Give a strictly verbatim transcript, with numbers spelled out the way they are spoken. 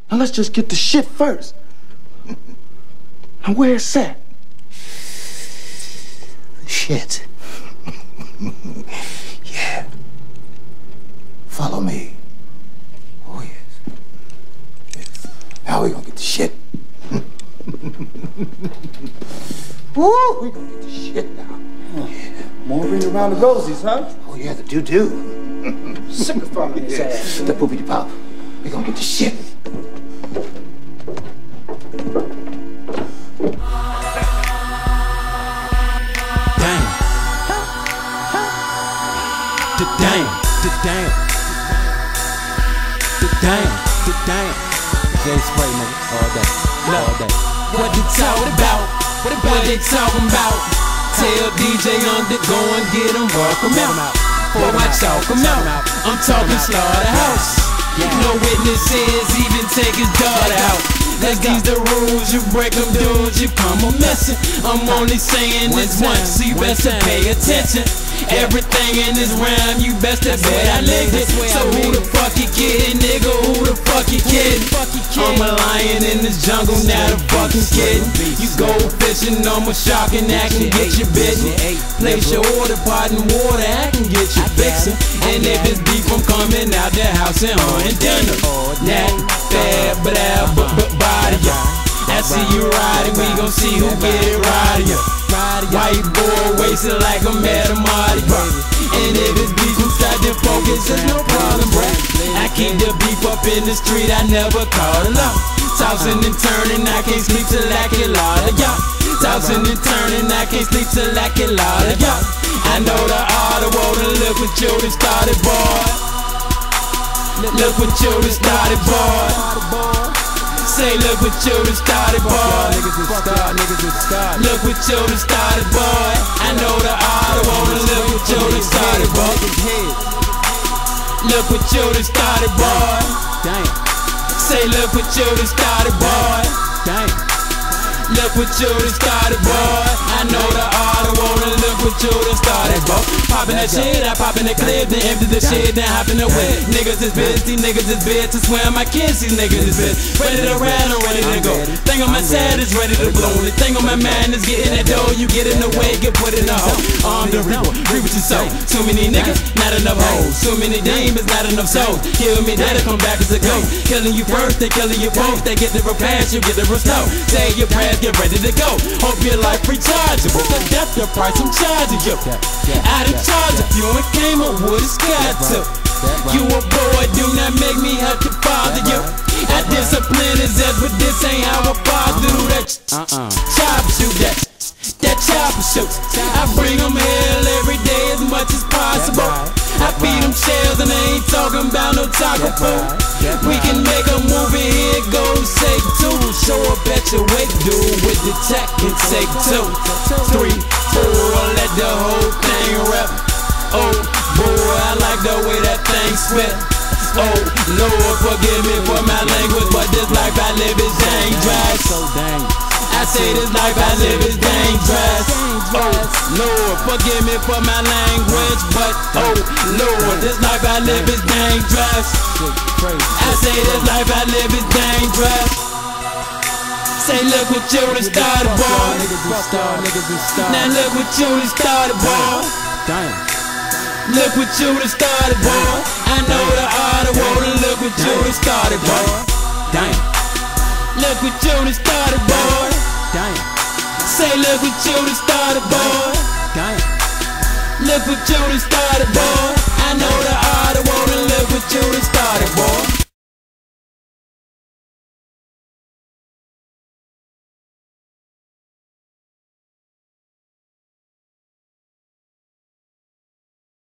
Now let's just get the shit first. Now where's that? Shit. Yeah. Follow me. Oh, yes. Yes. Now we gonna get the shit. Woo! We gonna get the shit now. Oh, yeah. More ring around the rosies, huh? Oh, yeah, the doo-doo. Sick of following his Yeah. ass. The poopy-pop. We gonna get the shit. Damn. The damn. The damn. The damn. The damn. Jay Spray, nigga, all day. All day. What they talking about? What they talking about? Tell D J Under, go and get him, walk him out. Before I talk him out, I'm talking slaughterhouse. No witnesses, even take his daughter out. That's these the rules, you break them dudes, you come a messing. I'm only saying this once, so you best to pay attention. Everything in this rhyme, you best to bet I lived it. So who the fuck you kidding, nigga? Who the fuck you kidding? I'm a lion in this jungle, not a fucking kidding. You go fishing, I'm a shark and I can get you bitten. Place your order, pot in water, I can get you fixing. And if it's beef, I'm coming out the house and hunting dinner. Not bad, but I but but body ya. I see you riding, we gon' see who get it right ya. White boy wasted like I'm at a Mardi Gras. And if it's beef, we start to focus, there's no problem, bruh. I keep the beef up in the street, I never call it out. Tossing and turning, I can't sleep till I get loud of y'all. Tossing and turning, I can't sleep till I get loud of y'all. I know the art of war, and look what you done started, boy. Look what you done started, boy. Say, look what you done started, boy. Look what you done started, boy. I know the art of war, and look what you done started, boy. Look what you done started, boy. Say, look what you done started, boy. Look what you done started, boy. I know the art of war, and look what you done started, boy. Poppin' that shit, I pop in the clip, then empty the shit, then hop in the whip. Niggas is bitch, these niggas is bitch. I swear my kids, these niggas is bitch. Ready to ride, I'm ready to go. Thing on my side is ready to blow. The thing on my mind is getting that dough. You get in the way, get put in the hole. Arm the reaper, reap what you sow. Too many niggas, not enough hoes. Too many demons, not enough souls. Kill me, that'll come back as a ghost. Killing you first, they killing you both. They get the repass, you get the restore. Say your prayers, get ready to go. Hope your life rechargeable. The death, the price I'm charging you. Out of charge if you ain't came up with a sky to. You a boy, do not make me have to bother you. I discipline is that, but this ain't how I bother do that. Chop shoot that. That chopper shoot. I bring them hell every day as much as possible. I feed them shells and I ain't talking about no taco food. We can make a movie, here it goes, take two. Show up at your wake, dude, with the tech and take two. Three, four, let the whole thing rap. Oh, boy, I like the way that thing spit. Oh, Lord, forgive me for my language, but this life I live is dangerous. I say this life I live is dangerous. Oh, Lord, forgive me for my language, but oh, Lord, this life I live is dangerous. I say this life I live is dangerous. Say, look what you done started, boy. Now look what you done started, boy. Look what you done started, boy. I know the art of war, and look what you done started, boy. Look what you done started, boy. Say, look what you done started, boy. Look what you done started, boy. I know the art of war, and look what you done started, boy.